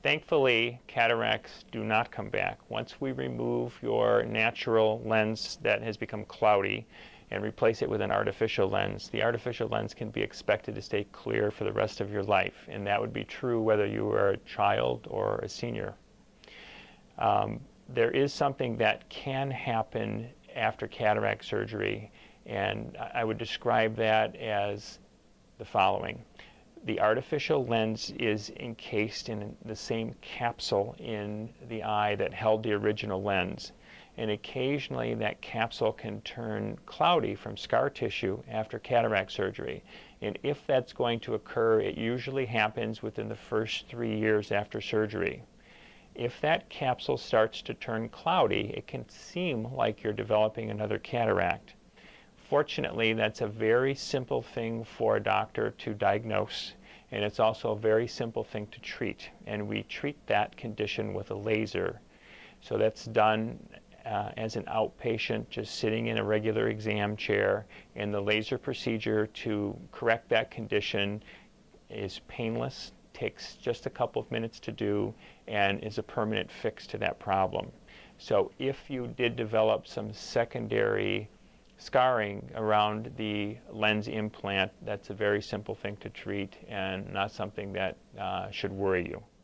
Thankfully, cataracts do not come back. Once we remove your natural lens that has become cloudy and replace it with an artificial lens, the artificial lens can be expected to stay clear for the rest of your life, and that would be true whether you were a child or a senior. There is something that can happen after cataract surgery, and I would describe that as the following. The artificial lens is encased in the same capsule in the eye that held the original lens, and occasionally that capsule can turn cloudy from scar tissue after cataract surgery. And if that's going to occur, it usually happens within the first 3 years after surgery. If that capsule starts to turn cloudy, it can seem like you're developing another cataract. Fortunately, that's a very simple thing for a doctor to diagnose, and it's also a very simple thing to treat. And we treat that condition with a laser. So that's done as an outpatient, just sitting in a regular exam chair, and the laser procedure to correct that condition is painless, takes just a couple of minutes to do, and is a permanent fix to that problem. So if you did develop some secondary scarring around the lens implant, that's a very simple thing to treat and not something that should worry you.